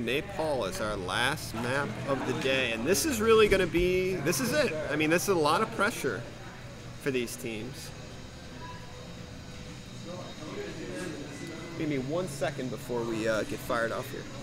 Nepal as our last map of the day. And this is really going to be, this is it. I mean, this is a lot of pressure for these teams. Give me 1 second before we get fired off here.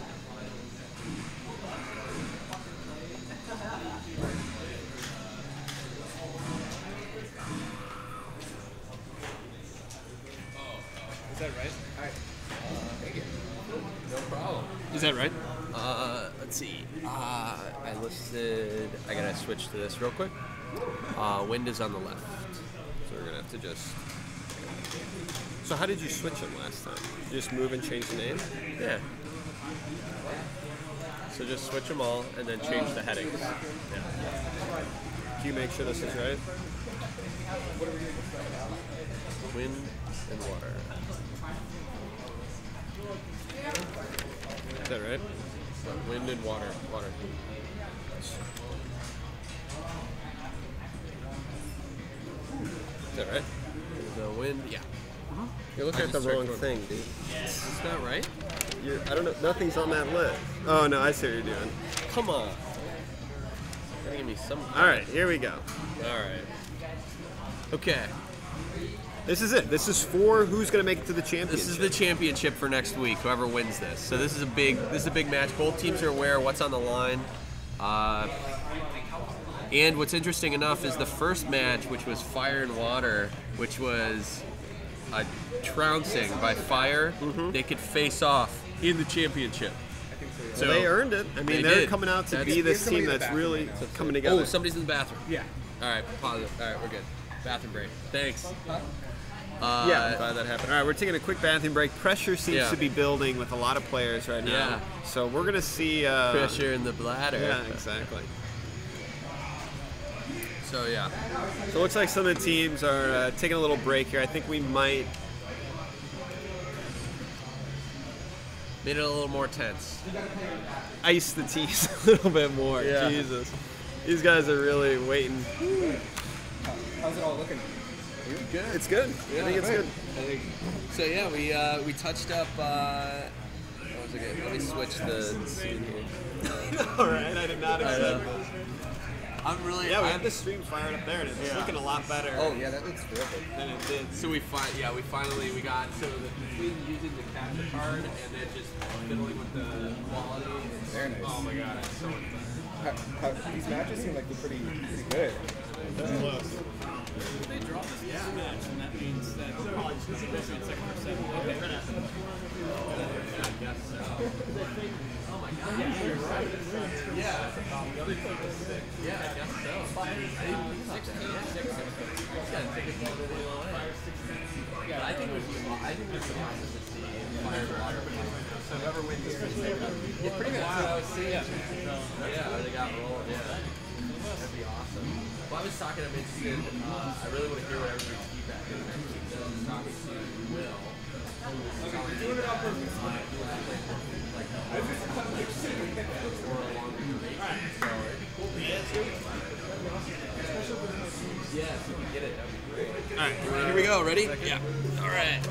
Is that right? Thank you. No problem. Is that right? Let's see. I listed. I gotta switch to this real quick. Wind is on the left, so we're gonna have to just. So how did you switch them last time? You just move and change the name? Yeah. So just switch them all and then change the headings. Yeah. Can you make sure this is right? Wind and water. Is that right? Wind and water. Water. Is that right? The wind. Yeah. You're looking at the wrong thing, dude. Is that right? I don't know. Nothing's on that list. Oh no, I see what you're doing. Come on. Gotta give me some. All right, here we go. All right. Okay. This is it. This is for who's going to make it to the championship. This is the championship for next week. Whoever wins this. So this is a big match. Both teams are aware of what's on the line. And what's interesting enough is the first match, which was Fire and Water, which was a trouncing by Fire. Mm-hmm. They could face off in the championship. So they earned it. I mean, they're coming out to be this team that's really coming together. Oh, somebody's in the bathroom. Yeah. All right, pause it. All right, we're good. Bathroom break. Thanks. Yeah, I'm glad that happened. All right, we're taking a quick bathroom break. Pressure seems to be building with a lot of players right now. Yeah. So we're going to see... pressure in the bladder. Yeah, exactly. So, yeah. So it looks like some of the teams are taking a little break here. I think we might... Made it a little more tense. Ice the teams a little bit more. Yeah. Jesus. These guys are really waiting. How's it all looking? Good. It's good. Yeah, I think it's good. So yeah, we touched up. What was it? Let me switch the scene here. All right, I did not expect this. I'm really. Yeah, we have the stream fired up there, and it's looking a lot better. Oh yeah, that looks terrific. Than it did. So we finally got between using the capture card and then just fiddling with the quality. Very nice. Oh my god, it's so much better. These matches seem like they're pretty good. Close. They draw this match, and that means that college is going to be second or seventh. Okay. I guess so. Oh my god. Yeah. The other team is 6. Yeah, I guess so. 16. Yeah, take it all the way away. Yeah, I think it was awesome to see Fire and Water. So whoever wins this is yeah, pretty much what I was seeing. Yeah, they got rolled. Yeah. That'd be awesome. Well, I was talking, I'm interested, I really want to hear what everybody's feedback is. I was talking to Will. Doing it on purpose. For a longer duration. So it'd be cool to get to. Yeah, if you can get it, that would be great. Alright, here we go. Ready? Yeah. Alright.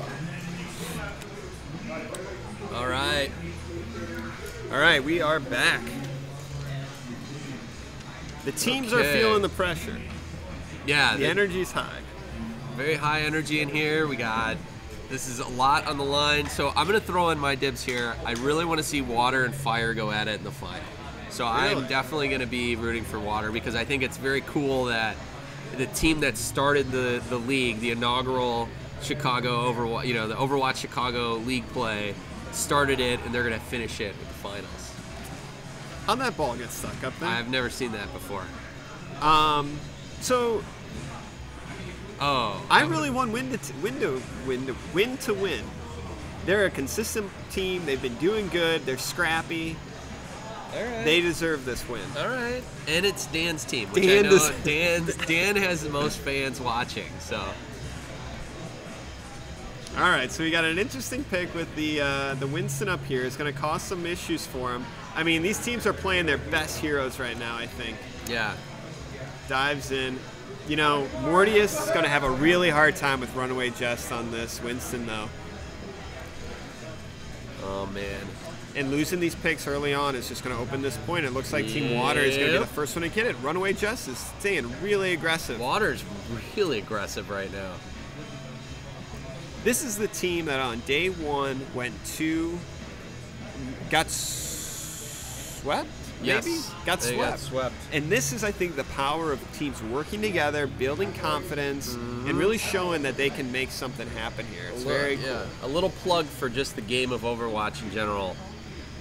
Alright. Alright, we are back. The teams are feeling the pressure. Yeah. The energy's high. Very high energy in here. This is a lot on the line. So I'm going to throw in my dibs here. I really want to see Water and Fire go at it in the final. So I'm definitely going to be rooting for Water because I think it's very cool that the team that started the league, the inaugural Chicago Overwatch, the Overwatch Chicago League play, started it and they're going to finish it with the finals. How'd that ball get stuck up there? I've never seen that before. So I really want win to win. They're a consistent team. They've been doing good. They're scrappy. All right. They deserve this win. All right. And it's Dan's team, which I know Dan has the most fans watching. So. All right, so we got an interesting pick with the Winston up here. It's going to cause some issues for him. I mean, these teams are playing their best heroes right now, I think. Yeah. Dives in. Mortius is going to have a really hard time with Runaway Jest on this. Winston, though. Oh, man. And losing these picks early on is just going to open this point. It looks like Team Water is going to be the Yep. first one to get it. Runaway Jess is staying really aggressive. Water's really aggressive right now. This is the team that on day one got swept? Maybe? Yes, Got they swept. got swept. And this is, I think, the power of teams working together, building confidence, and really showing that they can make something happen here. It's very cool. Yeah, a little plug for just the game of Overwatch in general.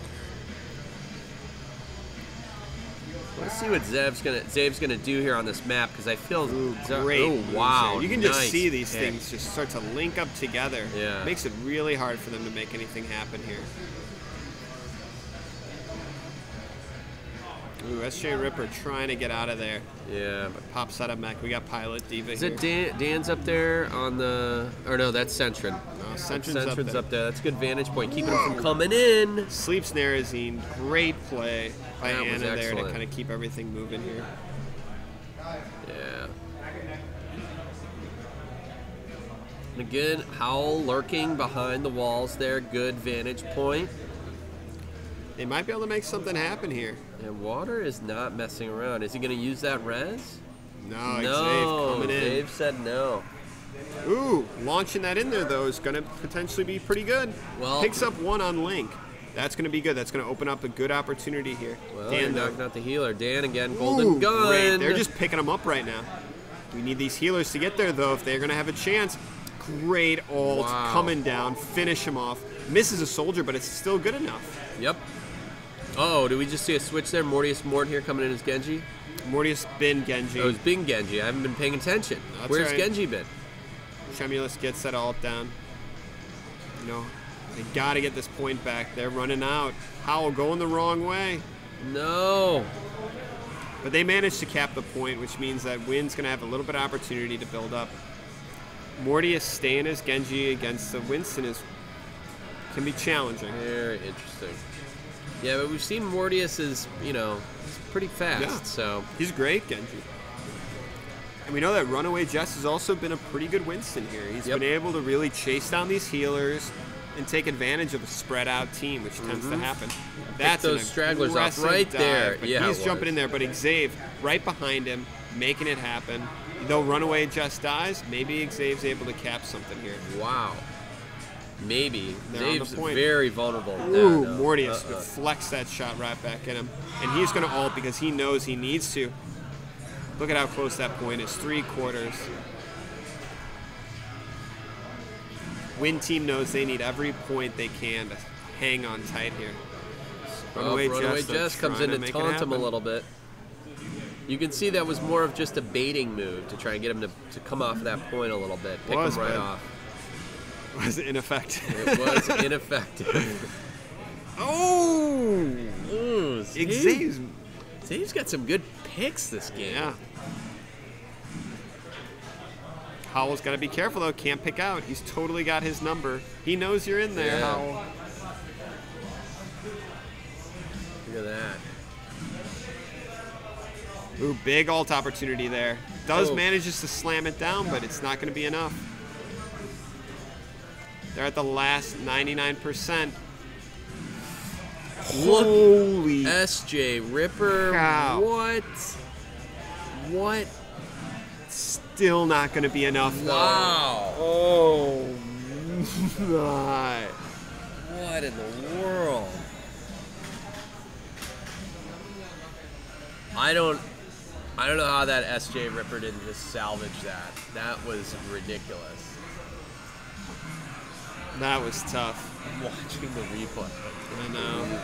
Let's see what Zave's gonna do here on this map because I feel Great. Oh moves wow! there. You can just nice see these pick. things just start to link up together. Yeah. Makes it really hard for them to make anything happen here. Ooh, SJ Ripper trying to get out of there. Yeah. But pops out of mech. We got Pilot Diva Is here. it Dan's up there on the? Or no, that's Centrin. No, Centrin's up there. That's a good vantage point, keeping him from coming in. Sleeps Narazine. Great play by That was Anna there to excellent. kind of keep everything moving here. Yeah. And again, Howl lurking behind the walls there. Good vantage point. They might be able to make something happen here. And Water is not messing around. Is he going to use that res? No, No, Xav coming in. Dave said no. Ooh, launching that in there, though, is going to potentially be pretty good. Well- Picks up one on Link. That's going to be good. That's going to open up a good opportunity here. Well, Dan, you're though. knocking out the healer. Dan again, golden Ooh, gun. great. They're just picking them up right now. We need these healers to get there, though, if they're going to have a chance. Great ult Wow. coming down. Finish him off. Misses a soldier, but it's still good enough. Yep. Oh, did we just see a switch there? Mortius Mort here coming in as Genji? Mortius been Genji. Oh, it's been Genji. I haven't been paying attention. That's Where's right. Genji been? Tremulous gets that ult down. You know, they got to get this point back. They're running out. Howl going the wrong way. No. But they managed to cap the point, which means that Wynn's going to have a little bit of opportunity to build up. Mortius staying as Genji against the Winston can be challenging. Very interesting. Yeah, but we've seen Mortius is, he's pretty fast, Yeah. so. He's great, Genji. And we know that Runaway Jess has also been a pretty good Winston here. He's Yep. been able to really chase down these healers and take advantage of a spread out team, which tends to happen. That's those an stragglers off aggressive right dive, there. but Yeah, he's it jumping was. in there, but Xav right behind him, making it happen. Though Runaway Jess dies, maybe Xav's able to cap something here. Wow. Maybe. They're on the Dave's point. very vulnerable. Ooh, No. Mortius deflects that shot right back at him. And he's going to ult because he knows he needs to. Look at how close that point is, 3/4. Win team knows they need every point they can to hang on tight here. Runaway Jess, though, Jess comes in trying to make it taunt him a happen. little bit. You can see that was more of just a baiting move to try and get him to come off that point a little bit. Pick Was, him right but- off. Was ineffective. It was ineffective. Oh! Ooh, Xav's. Zave's got some good picks this game. Yeah. Howell's got to be careful, though. Can't pick out. He's totally got his number. He knows you're in there, Yeah. Howell. Look at that. Ooh, big ult opportunity there. Does Oh. manages to slam it down, but it's not going to be enough. They're at the last 99%. Look, Holy SJ Ripper. cow. What? What? Still not going to be enough, though. Wow. Oh, my. What in the world? I don't know how that SJ Ripper didn't just salvage that. That was ridiculous. That was tough. I'm watching the replay. I know.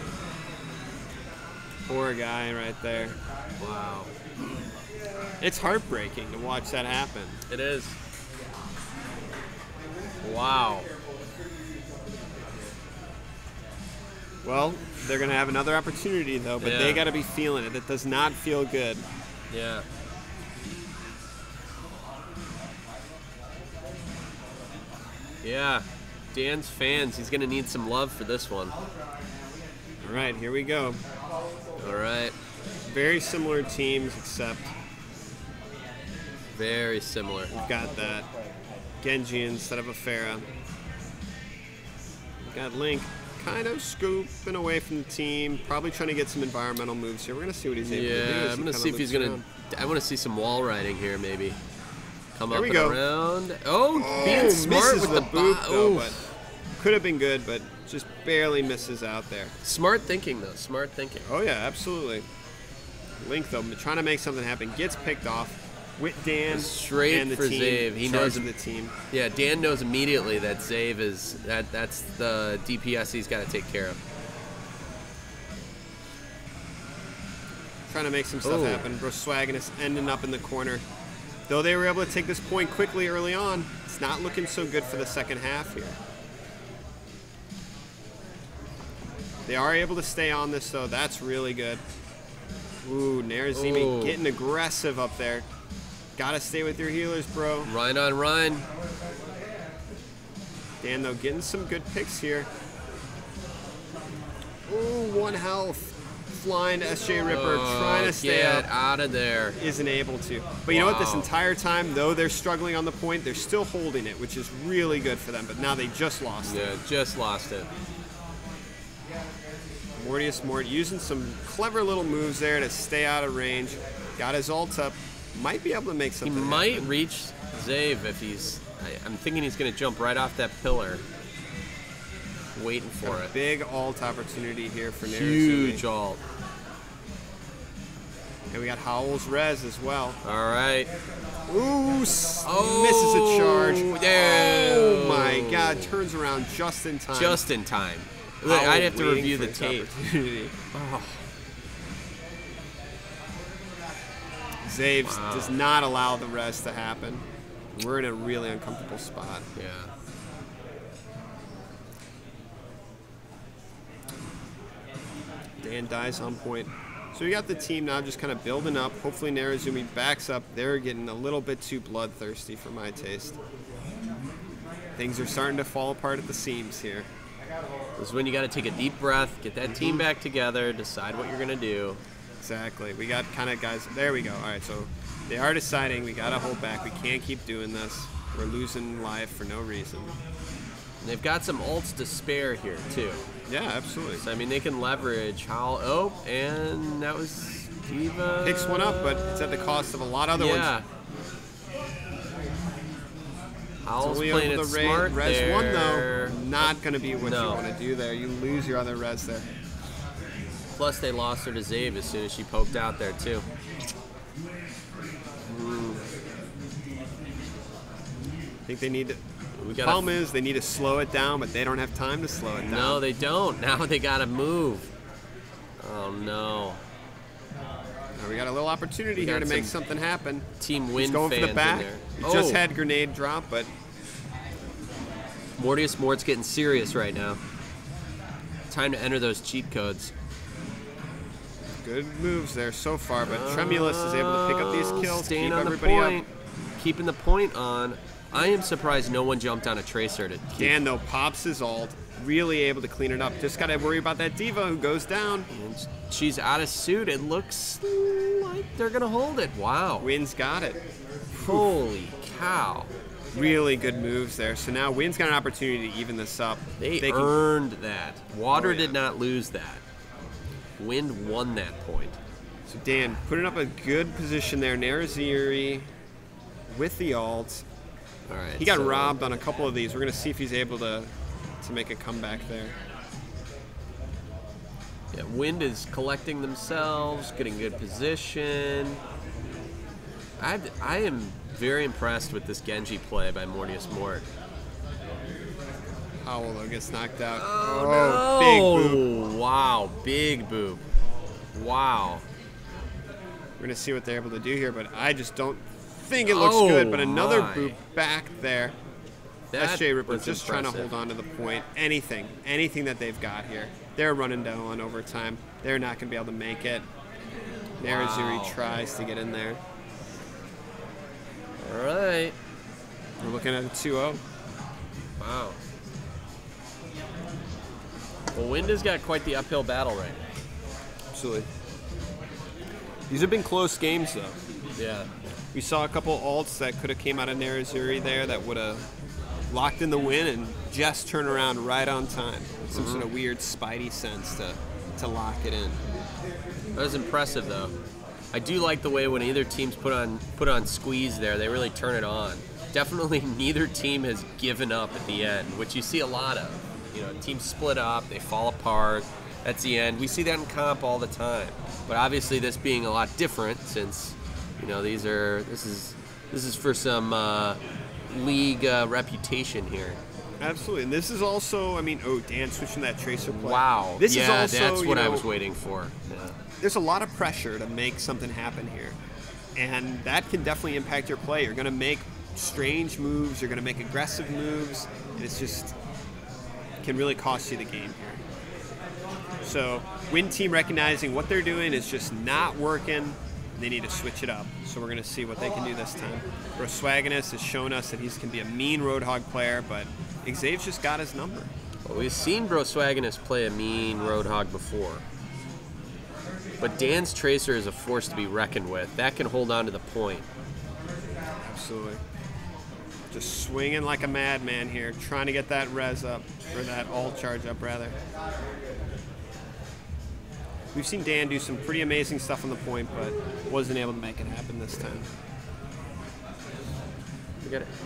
Poor guy right there. Wow. It's heartbreaking to watch that happen. It is. Wow. Well, they're going to have another opportunity, though, but Yeah. they got to be feeling it. It does not feel good. Yeah. Yeah. Dan's fans, he's going to need some love for this one. All right, here we go. All right. Very similar teams, except Very similar. we've got that Genji instead of a Pharah. We've got Link kind of scooping away from the team, probably trying to get some environmental moves here. We're going to see what he's able to do. Yeah, as I'm he gonna kinda see if he's loops gonna. around. I want to see some wall riding here, maybe. Come There up we and go. around. Oh, being smart misses with the the boot, though, oh. but could have been good, but just barely misses out there. Smart thinking, though. Smart thinking. Oh, yeah, absolutely. Link, though, trying to make something happen, gets picked off. With Dan Straight and the for team, Zave. He charge knows of the team. Yeah, Dan knows immediately that Zave is that's the DPS he's got to take care of. Trying to make some stuff Ooh. happen. Broswaginus ending up in the corner. Though they were able to take this point quickly early on, it's not looking so good for the second half here. They are able to stay on this, though. That's really good. Ooh, Narazimi Ooh. getting aggressive up there. Gotta stay with your healers, bro. Ryan on Ryan. Dan, though, getting some good picks here. Ooh, 1 health. Flying to SJ Ripper, trying to stay Get up. out of there. Isn't able to. But you know what? This Wow. entire time, though they're struggling on the point, they're still holding it, which is really good for them. But now they just lost it. Yeah, just lost it. Mortius Mort using some clever little moves there to stay out of range. Got his ult up. Might be able to make He something might happen. reach Zave if he's. I'm thinking he's going to jump right off that pillar. Waiting for it. Big ult opportunity here for Narazumi. Huge ult. And we got Howl's Res as well. All right. Ooh, misses a charge. There. Oh my god, turns around just in time. Just in time. Look, Howl I'd have to waiting review for the his tape. opportunity. Oh, Zaves Wow. does not allow the res to happen. We're in a really uncomfortable spot. yeah. Dan dies on point. So we got the team now just kind of building up. Hopefully Narazumi backs up. They're getting a little bit too bloodthirsty for my taste. Things are starting to fall apart at the seams here. This is when you got to take a deep breath, get that team back together, decide what you're going to do. Exactly. We got kind of guys. There we go. All right, so they are deciding we got to hold back. We can't keep doing this. We're losing life for no reason. And they've got some ults to spare here, too. Yeah, absolutely. So, I mean, they can leverage Howl. Oh, and that was Diva. Picks one up, but it's at the cost of a lot of other yeah. ones. Howl's Only playing able it to smart res there. one, though. Not going to be what No. you want to do there. You lose your other res there. Plus, they lost her to Zave as soon as she poked out there, too. I think they need to. We The gotta- problem is they need to slow it down, but they don't have time to slow it down. No, they don't. Now they got to move. Oh, no. Now we got a little opportunity We here got to make some something happen. Team He's Win going fans for the back. in there. He just Oh. had grenade drop, but Mortius Mort's getting serious right now. Time to enter those cheat codes. good moves there so far. But Tremulous is able to pick up these kills, Staying keep on the everybody point. up. Keeping the point on. I am surprised no one jumped on a Tracer to keep. Dan, though, pops his ult. Really able to clean it up. Just got to worry about that Diva who goes down. And she's out of suit. It looks like they're going to hold it. Wow. Wynn's got it. Holy cow. Really good moves there. So now Wynn's got an opportunity to even this up. They can- earned that. Water Oh, yeah. did not lose that. Wind won that point. So Dan putting up a good position there. Naraziri with the ult. All right. He got so- robbed on a couple of these. We're going to see if he's able to make a comeback there. Yeah, Wind is collecting themselves, getting good position. I am very impressed with this Genji play by Mortius Mort. Howl, though, gets knocked out. Oh, big boop. Wow, big boop. Wow. We're going to see what they're able to do here, but I just don't think it looks Oh, good. But another my. boop back there. That SJ Ripper was just trying to impressive. hold on to the point. Anything that they've got here. They're running down on overtime. They're not going to be able to make it. Naraziri Wow. tries to get in there. All right. We're looking at a 2-0. Wow. Well, Wind has got quite the uphill battle right now. Absolutely. These have been close games, though. Yeah. We saw a couple ults that could have came out of Naraziri there that would have locked in the win and just turned around right on time. some sort of weird spidey sense to lock it in. That was impressive, though. I do like the way when either team's put on squeeze there, they really turn it on. Definitely neither team has given up at the end, which you see a lot of. You know, teams split up, they fall apart. That's the end. We see that in comp all the time. But obviously this being a lot different since, you know, this is for some league reputation here. Absolutely, and this is also, I mean, Dan switching that tracer play. Wow. This yeah, is also, that's what I was waiting for. Yeah. There's a lot of pressure to make something happen here, and that can definitely impact your play. You're going to make strange moves, you're going to make aggressive moves, and it's just can really cost you the game here. So, Win team recognizing what they're doing is just not working. They need to switch it up. So we're going to see what they can do this time. Broswaginus has shown us that he can be a mean Roadhog player, but Xav's just got his number. Well, we've seen Broswaginus play a mean Roadhog before. But Dan's Tracer is a force to be reckoned with. That can hold on to the point. Absolutely. Just swinging like a madman here, trying to get that res up, or that alt charge up, rather. We've seen Dan do some pretty amazing stuff on the point, but wasn't able to make it happen this time. Forget it.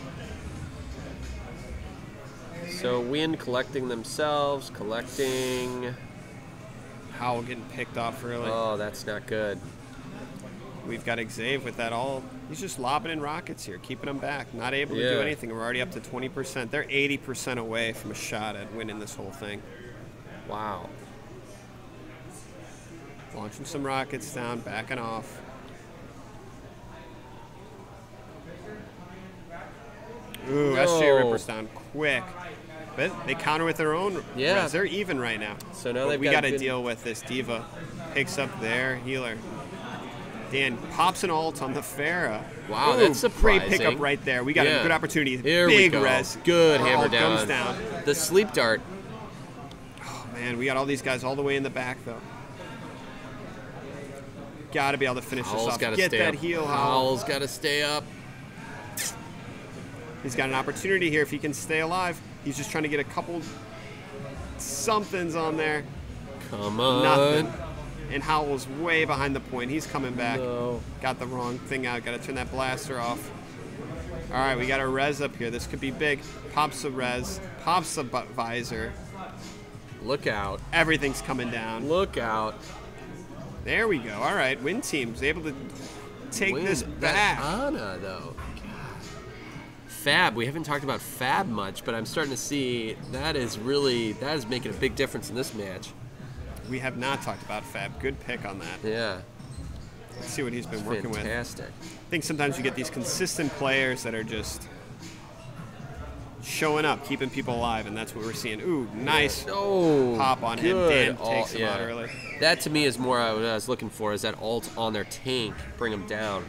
So Win collecting themselves, collecting. Howl getting picked off early. Oh, that's not good. We've got Xav with that all. He's just lobbing in rockets here, keeping them back. Not able to do anything. We're already up to 20%. They're 80% away from a shot at winning this whole thing. Wow. Launching some rockets down, backing off. Ooh, SJ Ripper's down quick. But they counter with their own res. They're even right now. So now we got to deal with this. Diva picks up their healer. Dan pops an ult on the Pharah. Wow, ooh, that's surprising. Great pickup right there. We got a good opportunity. Here Big we go. res. Good hammer down. Comes down. The sleep dart. Oh, man, we got all these guys all the way in the back, though. Got to be able to finish Howl's this off. Gotta Get stay that up. heal, Howl. Howl's got to stay up. He's got an opportunity here if he can stay alive. He's just trying to get a couple somethings on there. Come on. Nothing. And Howl's way behind the point. He's coming back. No. Got the wrong thing out. Got to turn that blaster off. All right, we got a res up here. This could be big. Pops a res. Pops a visor. Look out. Everything's coming down. Look out. There we go. All right, Win team's able to take this back. That Ana, though. Fab. We haven't talked about Fab much, but I'm starting to see that is making a big difference in this match. We have not talked about Fab. Good pick on that. Yeah. Let's see what he's been working with. Fantastic. I think sometimes you get these consistent players that are just showing up, keeping people alive, and that's what we're seeing. Ooh, nice pop on him. Dan takes him out early. That to me is more what I was looking for, is that ult on their tank, bring them down.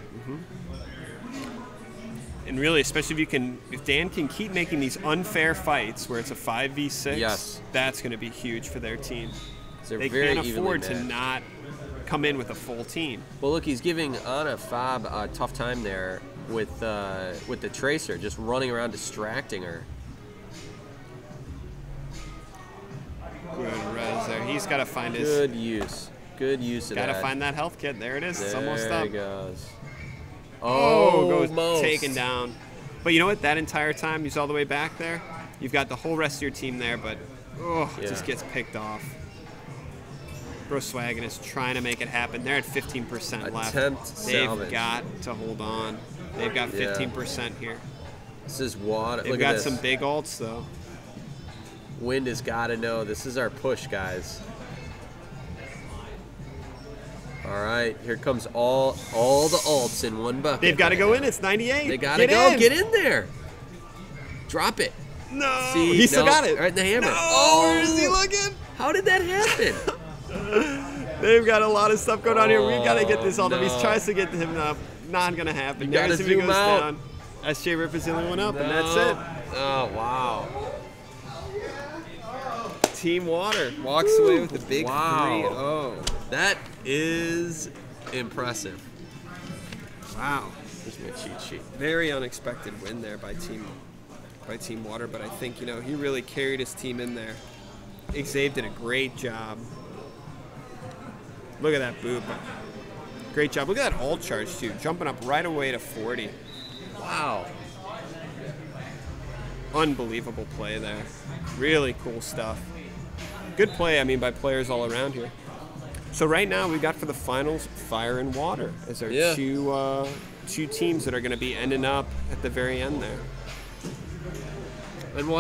And really, especially if Dan can keep making these unfair fights where it's a 5v6, that's going to be huge for their team. They can't afford to not come in with a full team. Well, look, he's giving Ana Fab a tough time there with the Tracer, just running around distracting her. Good res there. He's got to find his... Good use of that. Got to find that health kit. There it is. It's almost up. There he goes. Goes taken down. But you know what? That entire time, he's all the way back there. You've got the whole rest of your team there, but it just gets picked off. Broswaginus trying to make it happen. They're at 15% left. They've got to hold on. They've got 15% here. This is water. They've got some big ults, though. Wind has got to know this is our push, guys. All right, here comes all the ults in one bucket. They've got to go in. It's 98. They got to go. Get in there. Drop it. No. He still got it. Right in the hammer. No, where is he looking? How did that happen? They've got a lot of stuff going on here. We've got to get this all up. He tries to get him up. Not going to happen. You got to zoom out. Down. SJ Ripper's the only one up, and that's it. Oh, wow. Team Water walks away with the big 3-0. That is impressive. Wow. Here's my cheat sheet. Very unexpected win there by Team Water, but I think, he really carried his team in there. Xav did a great job. Look at that boop. Great job. Look at that ult charge, too. Jumping up right away to 40. Wow. Unbelievable play there. Really cool stuff. Good play, I mean, by players all around here. So right now we got for the finals Fire and Water as our Yeah. two teams that are going to be ending up at the very end there. And we'll